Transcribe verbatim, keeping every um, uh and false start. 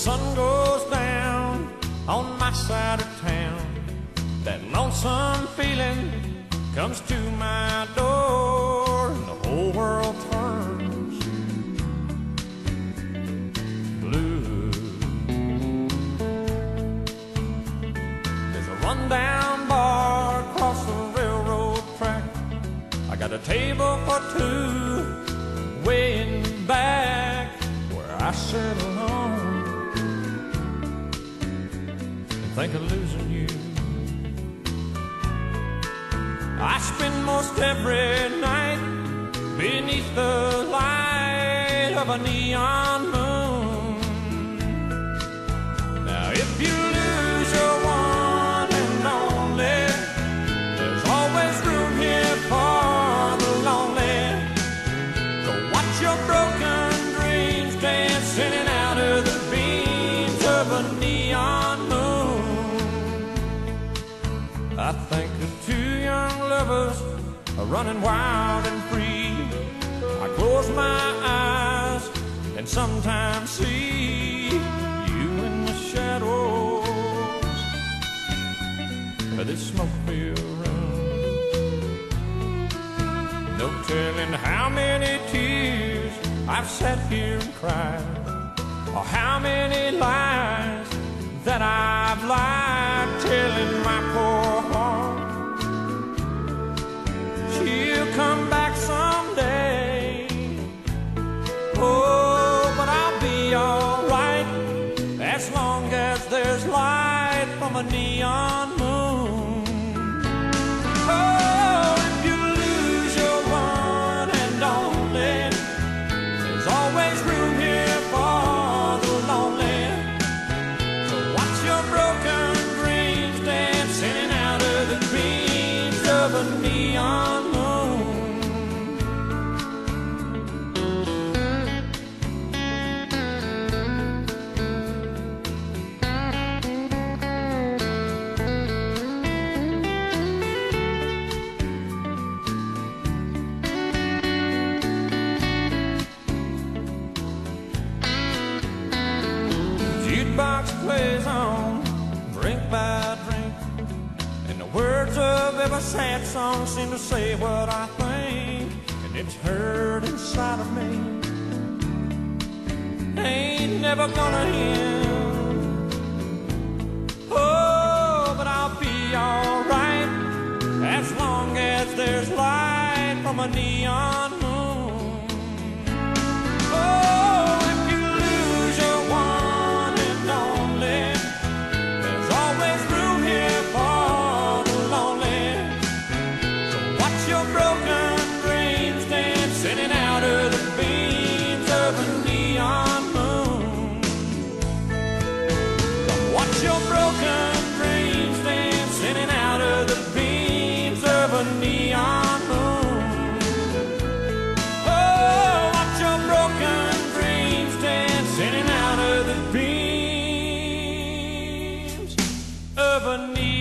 sun goes down on my side of town, that lonesome feeling comes to my door, and the whole world turns blue. There's a rundown bar across the railroad track. I got a table for two way in the back where I sit alone and think of losing you. I spend most every night beneath the light of a neon moon. Now if you lose your one and only, there's always room here for the lonely. Go watch your broken dreams dancing out of the beams of a neon moon. I think of two young lovers are running wild and free. I close my eyes and sometimes see you in the shadows of this smoke-filled room. No telling how many tears I've sat here and cried, or how many lies that I've lied, telling my poor heart she'll come back someday. Oh, but I'll be alright as long as there's light from a neon moon. Oh, if you lose your one and only, there's always room here for the lonely. So watch your broken dreams dancing out of the beams of a neon moon. Jukebox plays on, drink by drink, and the words of every sad song seem to say what I think, and it's heard inside of me. Ain't never gonna end. Oh, but I'll be alright as long as there's light from a neon moon. Oh, if you lose your one and only, there's always room here for the lonely. So watch your broken dreams dancing out of the beams of a neon moon. Come watch your broken dreams dancing out of the beams of a neon moon. Oh, watch your broken dreams dancing out of the beams of a neon moon.